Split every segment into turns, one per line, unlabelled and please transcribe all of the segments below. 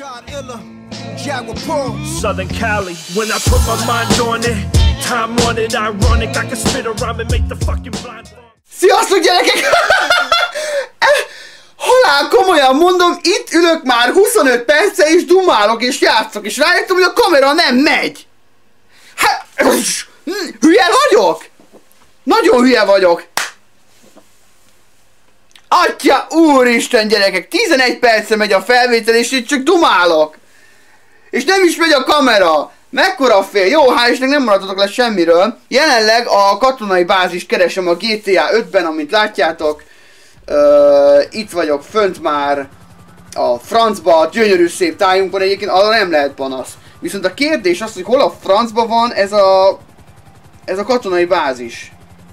Southern Cali, when I put my mind on it, time on it, ironic, I can spit around and make the fucking blind.
Sziasztok gyerekek! Halál komolyan mondom, itt ülök már 25 perce és dumálok és játszok, és rájöttem, hogy a kamera nem megy! Hát, hülye vagyok? Nagyon hülye vagyok! Atya úristen gyerekek, 11 perce megy a felvétel és itt csak dumálok! És nem is megy a kamera! Mekkora fél? Jó, hál' Istennek nem maradhatok le semmiről. Jelenleg a katonai bázist keresem a GTA 5-ben, amit látjátok. Itt vagyok fönt már a francba, gyönyörű szép tájunkon, egyébként arra nem lehet panasz. Viszont a kérdés az, hogy hol a francba van ez a katonai bázis.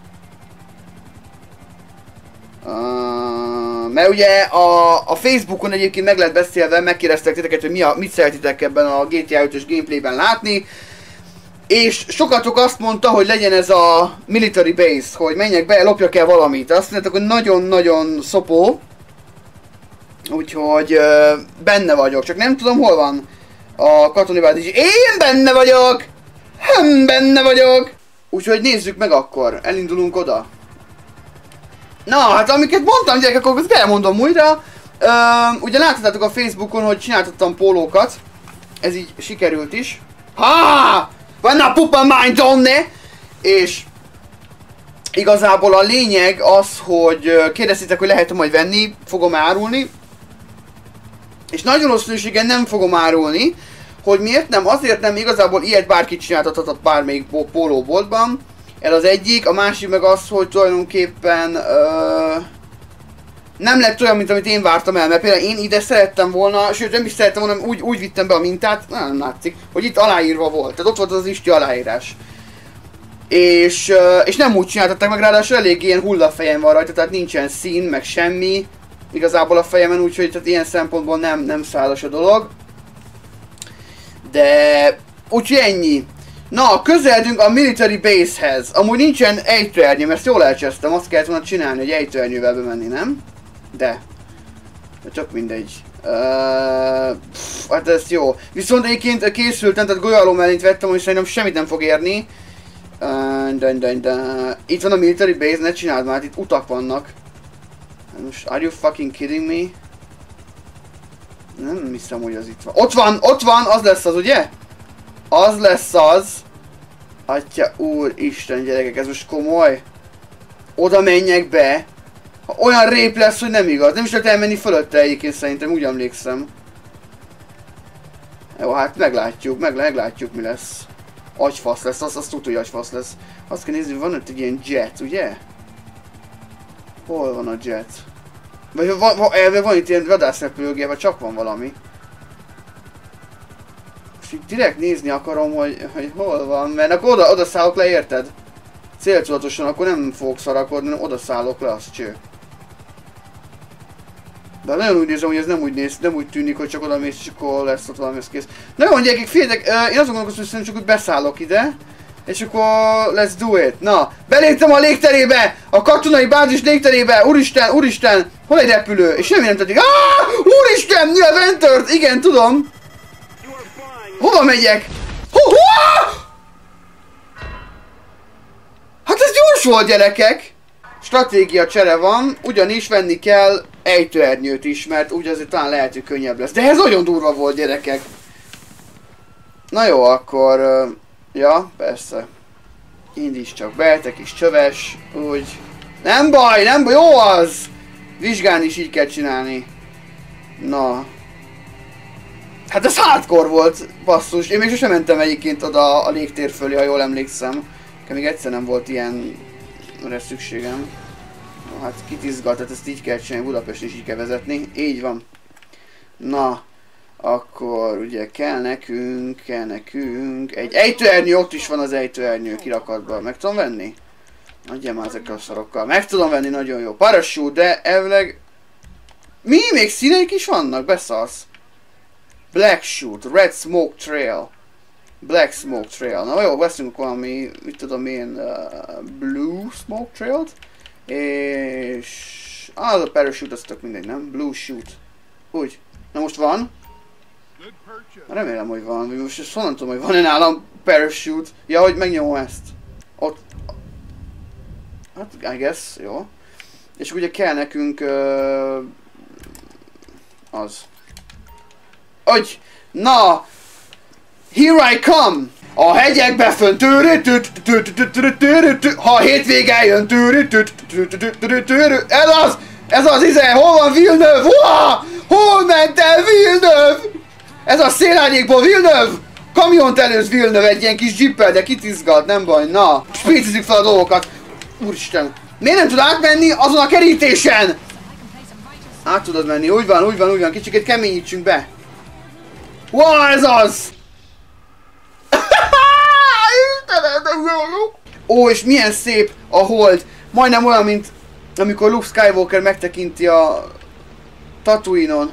Mert ugye a Facebookon egyébként meg lehet beszélve, megkérdeztek titeket, hogy mit szeretitek ebben a GTA 5-ös gameplayben látni. És sokatok azt mondta, hogy legyen ez a military base, hogy menjek be, lopjak el valamit. Azt mondjátok, hogy nagyon-nagyon szopó. Úgyhogy benne vagyok, csak nem tudom hol van a katonai bázis. Én benne vagyok! Benne vagyok! Úgyhogy nézzük meg akkor, elindulunk oda. Na, hát amiket mondtam gyerekek, akkor ezt elmondom újra. Ugye láthatátok a Facebookon, hogy csináltattam pólókat. Ez így sikerült is. Van a pupa mind donne! És igazából a lényeg az, hogy kérdeztétek, hogy lehet-e majd venni, fogom árulni. És nagy valószínűséggel nem fogom árulni. Hogy miért nem? Azért nem, igazából ilyet bárki csináltathatott bármelyik pólóboltban. Ez az egyik, a másik meg az, hogy tulajdonképpen nem lett olyan, mint amit én vártam el, mert például én ide szerettem volna, sőt nem is szerettem volna, úgy vittem be a mintát, nem látszik, hogy itt aláírva volt, tehát ott volt az isti aláírás. És nem úgy csináltatták meg, ráadásul elég ilyen hullafejem van rajta, tehát nincsen szín, meg semmi igazából a fejemen, úgyhogy tehát ilyen szempontból nem szálas a dolog. De úgyhogy ennyi. Na, közeledünk a military base-hez. Amúgy nincsen ejtőernyő, mert ezt jól elcsesztem, azt kellett volna csinálni, hogy ejtőernyővel bemenni, nem? De csak mindegy. Hát ez jó. Viszont egyébként készültem, tehát golyaló mellényt vettem, hogy szerintem semmit nem fog érni. Itt van a military base, ne csináld már, itt utak vannak. Most, are you fucking kidding me? Nem hiszem, hogy az itt van. Ott van, az lesz az, ugye? Az lesz az. Atya úristen gyerekek, ez most komoly. Oda menjek be. Ha olyan rép lesz, hogy nem igaz. Nem is lehet elmenni fölötte egyébként szerintem, úgy emlékszem. Jó, hát meglátjuk mi lesz. Agyfasz lesz, azt tudja, hogy agyfasz lesz. Azt kell nézni, van ott egy ilyen jet, ugye? Hol van a jet? Vagy van itt ilyen vadászrepülőgép, vagy csak van valami. És így direkt nézni akarom, hogy hol van, mert akkor oda szállok le, érted? Céltudatosan, akkor nem fogok szarakodni, hanem oda szállok le, az cső. De nagyon úgy nézem, hogy ez nem úgy tűnik, hogy csak oda mész, és akkor lesz ott valami, ez kész. Na jó, gyerekek, figyeljetek, én azon gondolkozom, hogy csak úgy beszállok ide. És akkor let's do it. Na, beléptem a légterébe! A katonai bázis légterébe! Úristen! Hol egy repülő? És semmi nem tedik. Úristen! Mi a Ventert? Igen, tudom! Hova megyek? Hát ez gyors volt, gyerekek! Stratégia csere van, ugyanis venni kell ejtőernyőt is, mert úgy azért talán lehet, hogy könnyebb lesz. De ez nagyon durva volt, gyerekek! Na jó, akkor... ja, persze. Indíts csak be, te kis csöves, úgy. Nem baj, jó az! Vizsgálni is így kell csinálni. Na. Hát ez hardcore volt, basszus. Én még sosem mentem egyébként oda a légtér fölé, ha jól emlékszem. Még egyszer nem volt ilyenre szükségem. No, hát kitizgat, tehát ezt így kell csinálni, Budapest is így kell vezetni. Így van. Na. Akkor ugye kell nekünk egy ejtőernyő, ott is van az ejtőernyő kirakatban. Meg tudom venni? Adjál már ezekkel a szarokkal. Meg tudom venni, nagyon jó. Parachute, de elvileg... Mi? Még színeik is vannak? Beszarsz. Black shoot, red smoke trail. Black smoke trail. Na jó, veszünk valami, mit tudom én, blue smoke trailt. És... az a parachute, az tök mindegy, nem? Blue shoot. Úgy. Na most van. Remélem, hogy van. Most ezt honnan tudom, hogy van-e nálam parachute. Ja, hogy megnyomom ezt. Ott... Hát, I guess, jó. És ugye kell nekünk... az. Hogy! Na! Here I come! A hegyekbe fönn ha a hétvége jön ez az! Ez az hol van Villeneuve? Hol ment el Villeneuve? Ez a szélárnyékból Villeneuve! Kamiont előz Villeneuve egy ilyen kis jippel, de kitizgat, nem baj, na! Spécizzük fel a dolgokat! Úristen! Miért nem tud átmenni azon a kerítésen? Át tudod menni, úgy van, kicsikét keményítsünk be! Wow, ez az! Ó, és milyen szép a hold! Majdnem olyan, mint amikor Luke Skywalker megtekinti a Tatooine-on.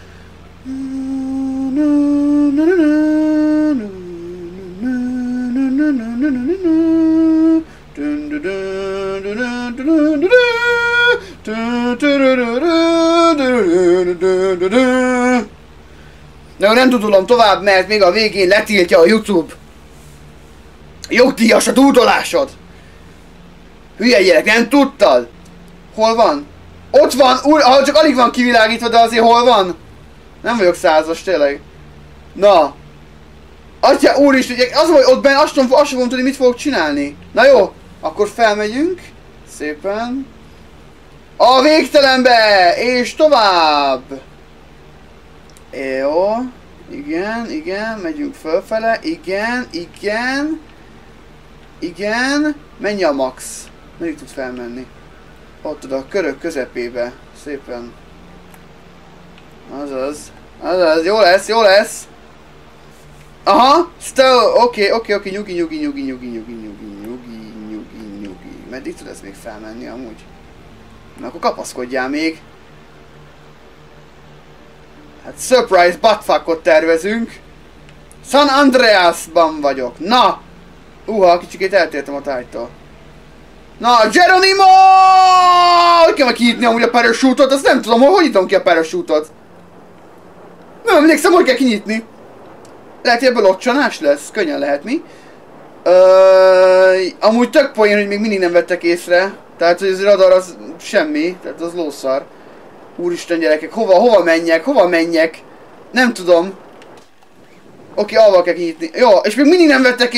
Na, nem tudulom tovább, mert még a végén letiltja a YouTube. Jogdíjas a dúdolásod! Hülye gyerek, nem tudtad? Hol van? Ott van! Csak alig van kivilágítva, de azért hol van? Nem vagyok százas, tényleg. Na! Atya úristen, az hogy ott benne azt sem fogom tudni, mit fogok csinálni. Na jó, akkor felmegyünk. Szépen. A végtelenbe! És tovább! Jó. Igen, megyünk fölfele. Igen. Menj a max. Meddig tud felmenni? Ott oda a körök közepébe. Szépen. Azaz, jó lesz. Aha, still, oké, nyugi. Meddig tud ez még felmenni amúgy? Na akkor kapaszkodjál még. Hát surprise buttfuckot tervezünk. San Andreasban vagyok. Na! Kicsikét eltértem a tájtól. Na, Geronimo! Hogy kell meg kinyitni amúgy a parachute-ot? Azt nem tudom, hogy nyitom ki a parachute-ot. Nem emlékszem, hogy kell kinyitni. Lehet, hogy ebből locsanás lesz. Könnyen lehet, mi? Amúgy tök poén, hogy még mindig nem vettek észre. Tehát, hogy ez a radar az semmi. Tehát az lószar. Úristen gyerekek, hova menjek? Nem tudom. Oké, alval kell kinyitni. Jó, és még mindig nem vettek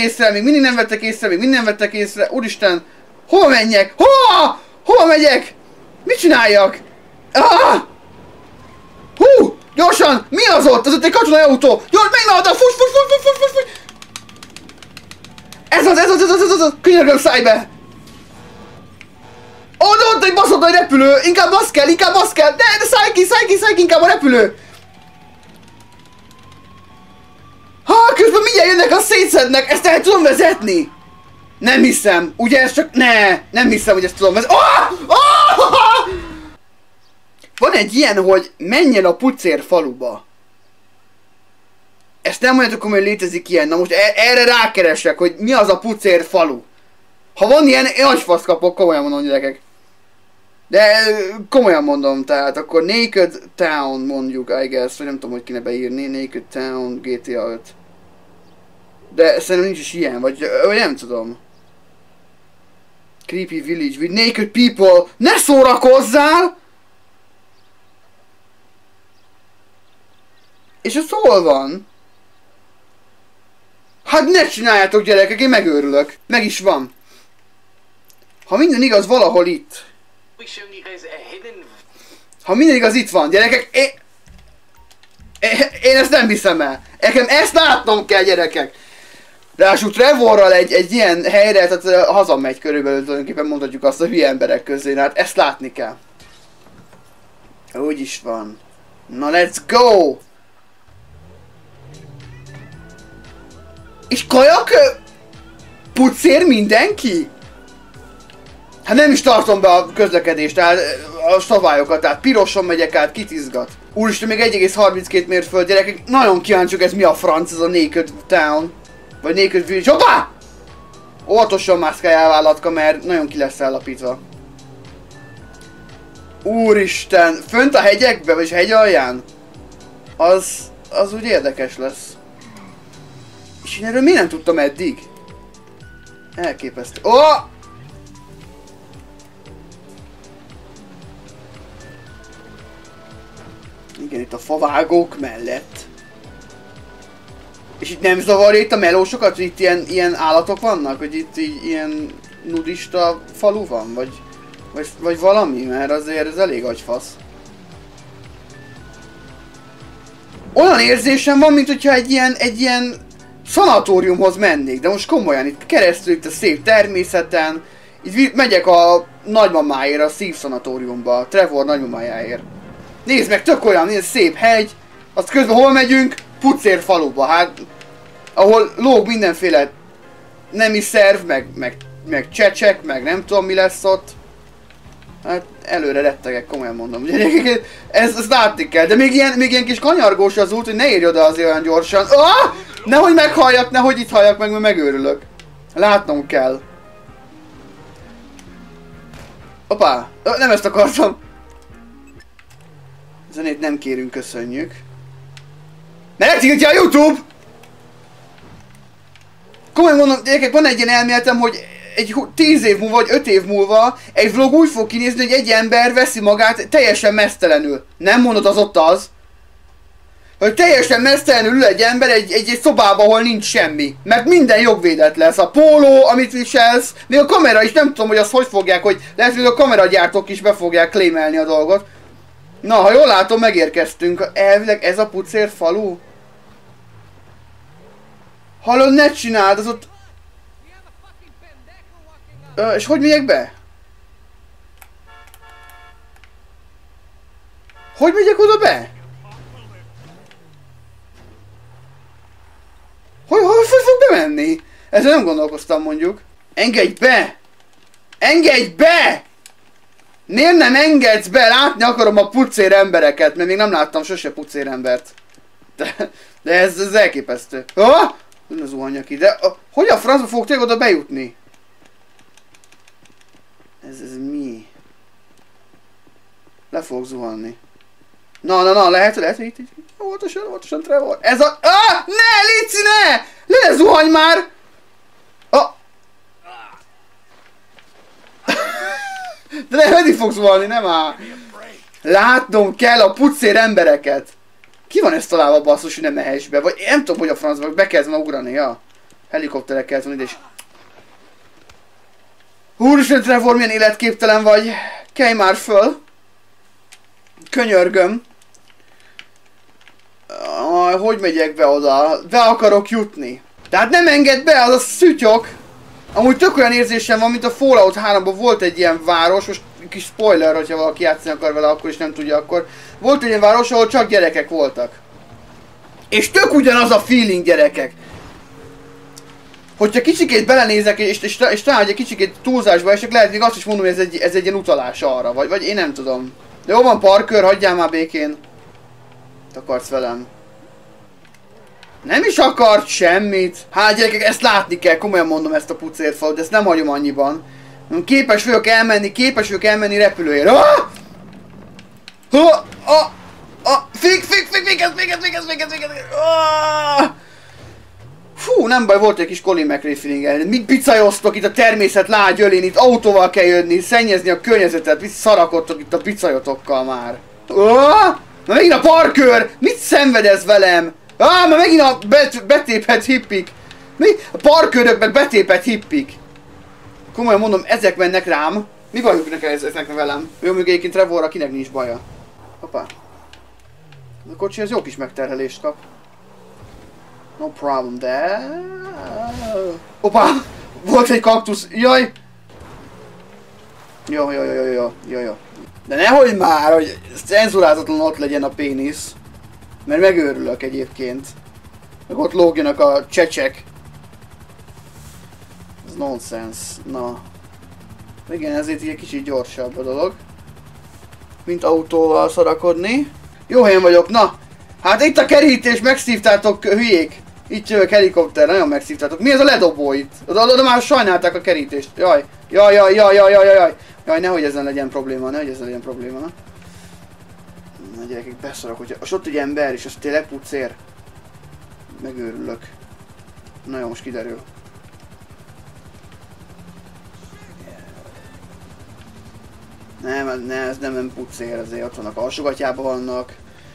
észre. Úristen. Hova menjek? Hova megyek? Mit csináljak? Hú! Gyorsan! Mi az ott? Az ott egy katonai autó! Gyors, menj már oda! Fuss! Ez az! Könyörgöm, szállj be! Ott egy baszott nagy repülő! Inkább az kell! De szállj ki inkább a repülő! Közben mindjárt jönnek, a szétszednek! Ezt el tudom vezetni! Nem hiszem! Ugye ez csak... Nem hiszem, hogy ezt tudom vezetni. Van egy ilyen, hogy menj el a pucér faluba. Ezt nem mondjátok, hogy létezik ilyen. Na most erre rákeresek, hogy mi az a pucér falu. Ha van ilyen, én agyfasz kapok, komolyan mondom, gyerekek. De komolyan mondom, tehát akkor Naked Town mondjuk, I guess, vagy nem tudom, hogy kéne beírni. Naked Town, GTA 5. De szerintem nincs is ilyen, vagy nem tudom. Creepy Village with Naked People. Ne szórakozzál! És ez hol van? Hát ne csináljátok, gyerekek, én megőrülök. Meg is van. Ha minden igaz, valahol itt. Ha minden igaz, itt van, gyerekek. Én ezt nem hiszem el. Nekem ezt látnom kell, gyerekek. Ráadásul Trevorral egy ilyen helyre, tehát hazamegy körülbelül, tulajdonképpen mondhatjuk azt a hülye emberek közé. Hát ezt látni kell. Úgy is van. Na, let's go! És kajak? Pucér mindenki? Hát nem is tartom be a közlekedést, tehát a szabályokat, tehát piroson megyek át, kitizgat. Úristen, még 1,32 mérföld, gyerekek, nagyon kíváncsiak, ez mi a franc, ez a Naked Town. Vagy Naked Village. Hoppá! Óvatosan mászkáljál, állatka, mert nagyon ki lesz állapítva. Úristen, fönt a hegyekbe, vagy a hegy alján? Az az úgy érdekes lesz. És én erről miért nem tudtam eddig? Elképesztő. Oh! Igen, itt a favágók mellett. És itt nem zavarja itt a melósokat, hogy itt ilyen állatok vannak? Hogy itt így ilyen nudista falu van? Vagy valami? Mert azért ez elég agyfasz. Olyan érzésem van, mint hogyha egy ilyen szanatóriumhoz mennék, de most komolyan, itt keresztül itt a szép természeten, itt megyek a nagymamáért, a szívszanatóriumba, a Trevor nagymamájáért. Nézd meg, tök olyan, nézd, szép hegy, azt közben hol megyünk? Pucér faluba, hát, ahol lóg mindenféle nemi szerv, meg csecsek, meg nem tudom mi lesz ott. Hát előre rettegek, komolyan mondom. Ezt látni kell, de még ilyen kis kanyargós az út, hogy ne érj oda azért olyan gyorsan. Ah! Nehogy meghalljak, nehogy itt halljak meg, mert megőrülök. Látnom kell. Hoppá! Nem ezt akartam. Zenét nem kérünk, köszönjük. Mert tiltja a YouTube! Komolyan mondom, gyerekek, van egy ilyen elméletem, hogy egy 10 év múlva, vagy 5 év múlva egy vlog úgy fog kinézni, hogy egy ember veszi magát teljesen meztelenül. Nem mondod, az ott az. Hogy teljesen meztelenül ül egy ember egy szobába, ahol nincs semmi. Mert minden jogvédett lesz. A póló, amit viselsz, még a kamera is, nem tudom, hogy azt hogy fogják, hogy lehet, hogy a kameragyártók is be fogják claimelni a dolgot. Na, ha jól látom, megérkeztünk. Elvileg ez a pucér falu? Hallod, ne csináld, az ott... és hogy megyek be? Hogy megyek oda be? Hogy fog bemenni? Ezzel nem gondolkoztam, mondjuk. Engedj be! Engedj be! Miért nem engedsz be? Látni akarom a pucér embereket, mert még nem láttam sose pucér embert. De ez elképesztő. Ah! Nem zuhanja ki, de hogy a francba fog tényleg oda bejutni? Ez mi? Le fog zuhanni. Na, lehet, itt. Óvatosan, Trevor. Ez a... Ah! Ne, Lici, ne! Le zuhanj már! De meddig fogsz zuhanni, nem áll? Látnom kell a pucér embereket. Ki van ezt találva, basszus, hogy nem mehess be? Vagy én nem tudom, hogy a francba bekezd ma ugrani, ja. Helikopterek kezd van ide is. Úristen, Trevor, milyen életképtelen vagy. Kelj már föl. Könyörgöm. Hogy megyek be oda? Be akarok jutni. Tehát nem enged be, az a szütyok. Amúgy tök olyan érzésem van, mint a Fallout 3-ban volt egy ilyen város, most kis spoiler, hogyha valaki játszani akar vele, akkor is nem tudja, akkor volt egy ilyen város, ahol csak gyerekek voltak. És tök ugyanaz a feeling, gyerekek. Hogyha kicsikét belenézek, és talán, hogy egy kicsikét túlzásba esek, lehet még azt is mondom, hogy ez egy ilyen utalás arra, vagy én nem tudom. De jó van, Parker, hagyjál már békén. Te akarsz velem. Nem is akart semmit. Hát gyerekek, ezt látni kell, komolyan mondom ezt a pucért falut, de ezt nem hagyom annyiban. Képes vagyok elmenni repülőért. Fú, nem baj, volt egy kis Colin McRae feeling. Mit picajoztok itt a természet lágy ölén, itt autóval kell jönni, szennyezni a környezetet, mit szarakodtok itt a picajotokkal már. Na megint a Parker! Mit szenvedez velem? Már megint a betépett hippik. Mi? A Parkerök meg betépett hippik. Komolyan mondom, ezek mennek rám. Mi bajuk nekem ezeknek velem? Jó, még egyébként Trevorra kinek nincs baja. Hoppá. A kocsi az jó kis megterhelést kap. No problem there. Hoppá! Volt egy kaktusz. Jaj! Jó. De nehogy már, hogy cenzurázatlan ott legyen a pénisz. Mert megőrülök egyébként. Meg ott lógjanak a csecsek. Ez nonsense. Na. Igen, ezért így egy kicsit gyorsabb a dolog. Mint autóval szarakodni. Jó helyen vagyok, na! Hát itt a kerítés, megszívtátok, hülyék! Itt jövök helikopter, nagyon megszívtátok. Mi ez a ledobó itt? Oda már sajnálták a kerítést. Jaj, Jaj, nehogy ezen legyen probléma, Na gyerekek, beszarok, hogyha ott egy ember, és az tényleg pucér. Megőrülök. Na jó, most kiderül. Nem, ez nem pucér, azért ott vannak, alsógatjában vannak.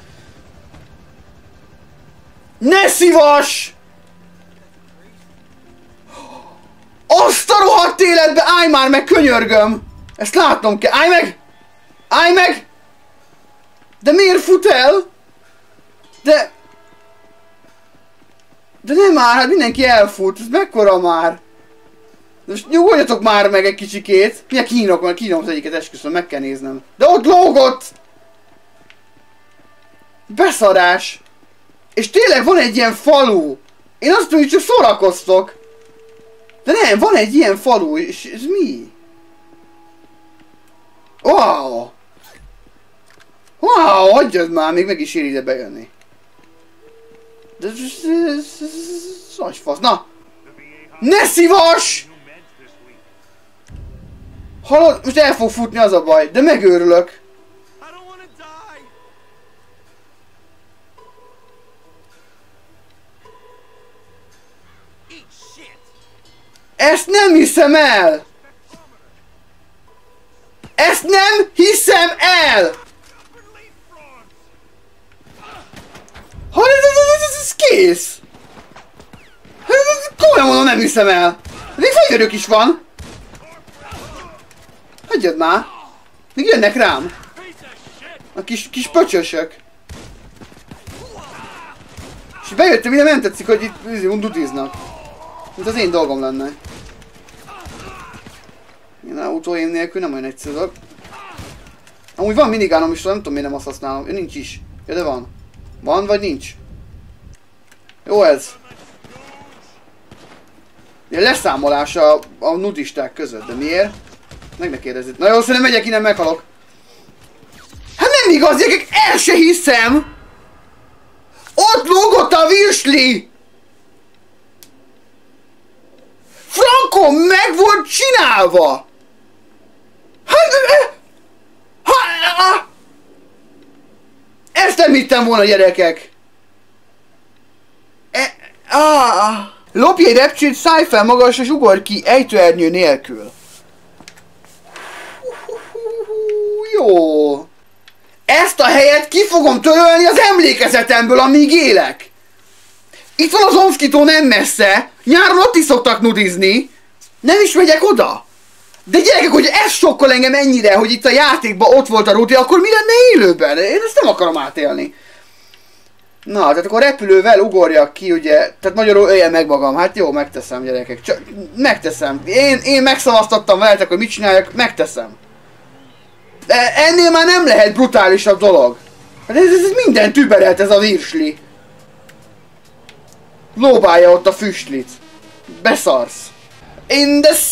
Ne szívas! Azt a rohadt életbe, állj már meg, könyörgöm! Ezt látnom kell, állj meg! Állj meg! De miért fut el? De nem már, hát mindenki elfut, ez mekkora már? Most nyugodjatok már meg egy kicsikét. Milyen kínok van, kínom az egyiket, esküszöm, meg kell néznem. De ott lógott! Beszarás! És tényleg van egy ilyen falu! Én azt tudom, hogy csak szórakoztok! De nem, van egy ilyen falu, és ez mi? Wow! Wow, hagyjad már, még meg is ér ide bejönni. De ez nagy fasz, na! Ne szívas! Hallod? Most el fog futni, az a baj, de megőrülök. Ezt nem hiszem el! Ezt nem hiszem el! Hallod, ez kész! Komolyan mondom, nem hiszem el! Még fegyverök is van! Hagyjad már! Még jönnek rám! A kis pöcsösök! És bejöttem ide, nem tetszik, hogy itt undutiznak. Mint az én dolgom lenne. Én autóim nélkül nem olyan egyszerű dolog. Amúgy van minigánom is, nem tudom miért nem azt használom. Nincs is. Ja, de van. Van vagy nincs? Jó ez. Ilyen leszámolás a nudisták között, de miért? Meg ne kérdezzük. Na jó, szerintem megyek innen, meghalok. Hát nem igaz, gyerekek, el se hiszem! Ott lógott a virsli! Franco, meg volt csinálva! Ezt nem hittem volna, gyerekek! Lopj egy repcsét, szállj fel magas és ugorj ki ejtőernyő nélkül. Jó. Ezt a helyet ki fogom törölni az emlékezetemből, amíg élek. Itt van az Omszki-tó nem messze. Nyáron ott is szoktak nudizni. Nem is megyek oda. De gyerekek, hogy ez sokkal engem ennyire, hogy itt a játékban ott volt a ruti, akkor mi lenne élőben? Én ezt nem akarom átélni. Na, tehát akkor repülővel ugorjak ki, ugye, tehát magyarul öljem meg magam. Hát jó, megteszem, gyerekek. Csak megteszem. Én megszavaztattam veletek, hogy mit csináljak, megteszem. De ennél már nem lehet brutálisabb dolog. Hát ez minden tüberelt ez a virsli. Lóbálja ott a füstlit. Beszarsz. In the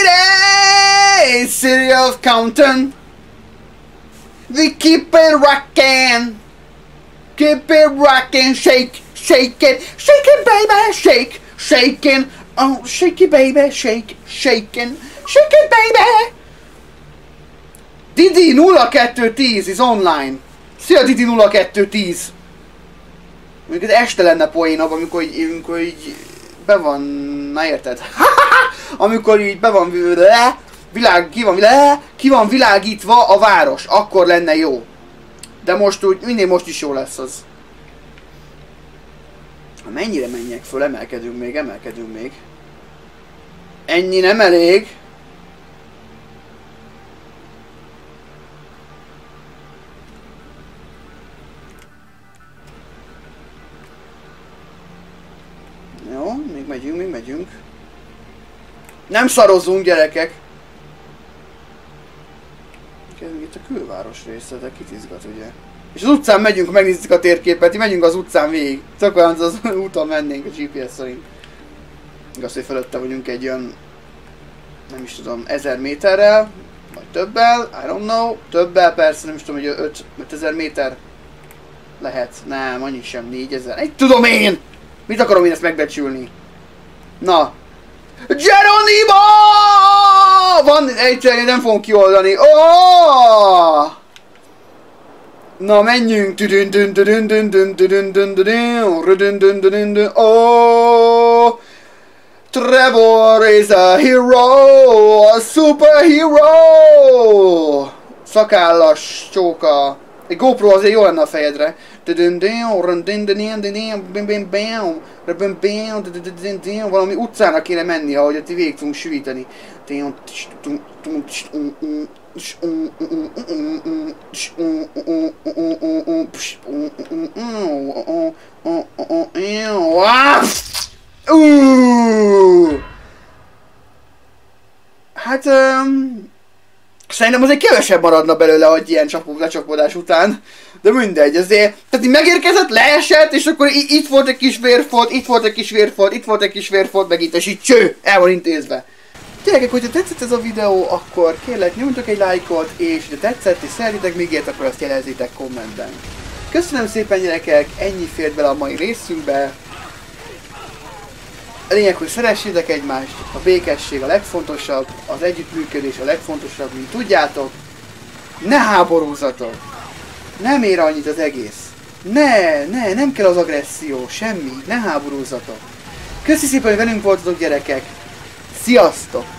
city of Compton, we keep it rockin'. Keep it rockin', shake, shake it, shake it baby, shake, shaking. Oh, shake it baby, shake, shaking, shake it baby. Didi 0210 is online. Szia Didi 0210. Mondjuk ez este lenne poénabb, amikor így be van, na érted? Amikor így be van ki van világítva a város, akkor lenne jó. De most úgy, mindig most is jó lesz az. Mennyire menjek föl? Emelkedünk még. Ennyi nem elég. Jó, még megyünk. Nem szarozunk, gyerekek! Itt a külváros része, de kit izgat, ugye? És az utcán megyünk, megnézzük a térképet, megyünk az utcán végig. Csak olyan az úton mennénk a GPS szerint. Igaz, hogy fölötte vagyunk egy olyan, nem is tudom, 1000 méterrel, vagy többel, I don't know. Többel persze, nem is tudom, hogy 5000 méter lehet. Nem, annyi sem, 4000. Egy tudom én! Mit akarom én ezt megbecsülni? Na. Geronimo! Van egy, nem fogom kioldani. Oh! Na menjünk! Oh, Trevor is a hero! A superhero! Szakállas csóka. Egy GoPro azért jó lenne a fejedre. Valami utcának kéne menni, ahogy ott végig tudunk sűvíteni. Hát szerintem azért kevesebb maradna belőle, hogy ilyen lecsapódás után. De mindegy, azért. Tehát így megérkezett, leesett, és akkor itt volt egy kis vérfolt, itt volt egy kis vérfolt, itt volt egy kis vérfolt, meg itt, és így cső, el van intézve. Gyerekek, hogyha tetszett ez a videó, akkor kérlek nyomjatok egy lájkot, és ha tetszett és szeretitek még ilyet, akkor azt jelezzétek kommentben. Köszönöm szépen gyerekek, ennyi fért bele a mai részünkbe. A lényeg, hogy szeressétek egymást, a békesség a legfontosabb, az együttműködés a legfontosabb, mint tudjátok. Ne háborúzzatok! Nem ér annyit az egész. Nem kell az agresszió, semmi, ne háborúzzatok. Köszi szépen, hogy velünk voltatok gyerekek. Sziasztok!